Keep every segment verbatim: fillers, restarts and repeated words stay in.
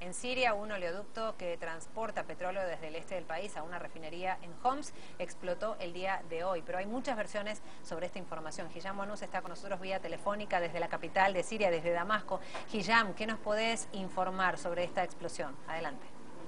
en Siria. Un oleoducto que transporta petróleo desde el este del país a una refinería en Homs explotó el día de hoy. Pero hay muchas versiones sobre esta información. Hisham Wanous está con nosotros vía telefónica desde la capital de Siria, desde Damasco. Hisham, ¿qué nos podés informar sobre esta explosión? Adelante.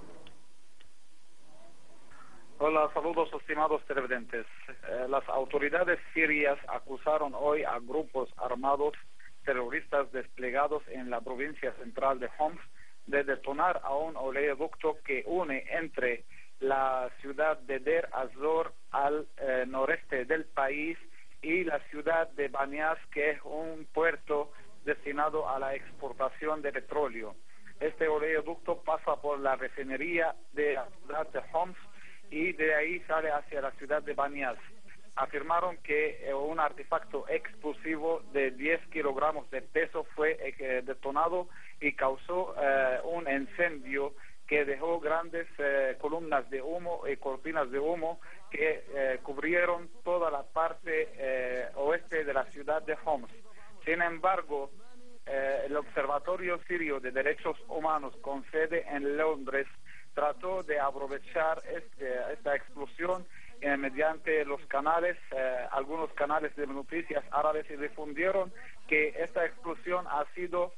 Hola, saludos estimados televidentes. Eh, las autoridades sirias acusaron hoy a grupos armados terroristas desplegados en la provincia central de Homs de detonar a un oleoducto que une entre la ciudad de Deir az-Zor al eh, noreste del país y la ciudad de Banias, que es un puerto destinado a la exportación de petróleo. Este oleoducto pasa por la refinería de la ciudad de Homs y de ahí sale hacia la ciudad de Banias. Afirmaron que un artefacto explosivo de diez kilogramos de peso fue eh, detonado y causó eh, un incendio que dejó grandes eh, columnas de humo y cortinas de humo que eh, cubrieron toda la parte eh, oeste de la ciudad de Homs. Sin embargo, eh, el Observatorio Sirio de Derechos Humanos con sede en Londres trató de aprovechar este, esta explosión eh, mediante los canales, eh, algunos canales de noticias árabes, y difundieron que esta explosión ha sido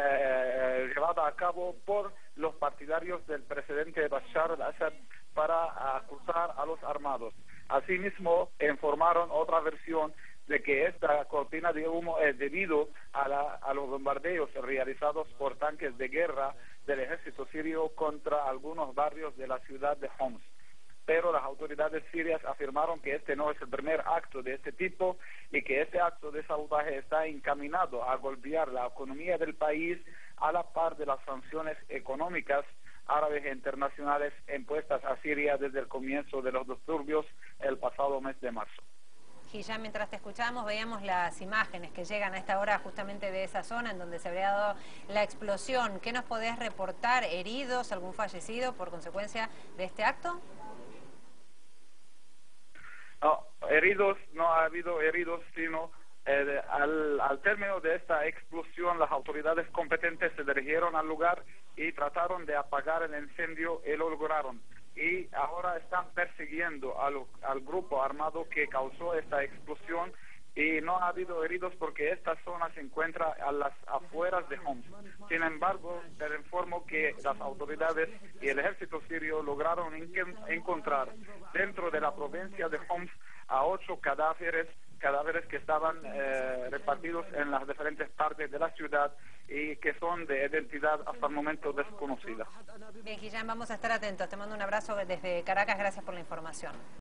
eh, llevada a cabo por los partidarios del presidente Bashar al-Assad para acusar a los armados. Asimismo, informaron otra versión de que esta cortina de humo es debido a, la, a los bombardeos realizados por tanques de guerra del ejército sirio contra algunos barrios de la ciudad de Homs. Pero las autoridades sirias afirmaron que este no es el primer acto de este tipo y que este acto de sabotaje está encaminado a golpear la economía del país a la par de las sanciones económicas árabes e internacionales impuestas a Siria desde el comienzo de los disturbios el pasado mes de marzo. Y ya mientras te escuchábamos veíamos las imágenes que llegan a esta hora justamente de esa zona en donde se habría dado la explosión. ¿Qué nos podés reportar? ¿Heridos? ¿Algún fallecido por consecuencia de este acto? No, heridos, no ha habido heridos, sino eh, al, al término de esta explosión las autoridades competentes se dirigieron al lugar y trataron de apagar el incendio y lo lograron. Y ahora están persiguiendo al, al grupo armado que causó esta explosión y no ha habido heridos porque esta zona se encuentra a las afueras de Homs. Sin embargo, te informo que las autoridades y el ejército sirio lograron encontrar dentro de la provincia de Homs a ocho cadáveres, cadáveres que estaban eh, repartidos en las diferentes partes de la ciudad y que son de identidad hasta el momento desconocida. Bien, Hisham, vamos a estar atentos. Te mando un abrazo desde Caracas. Gracias por la información.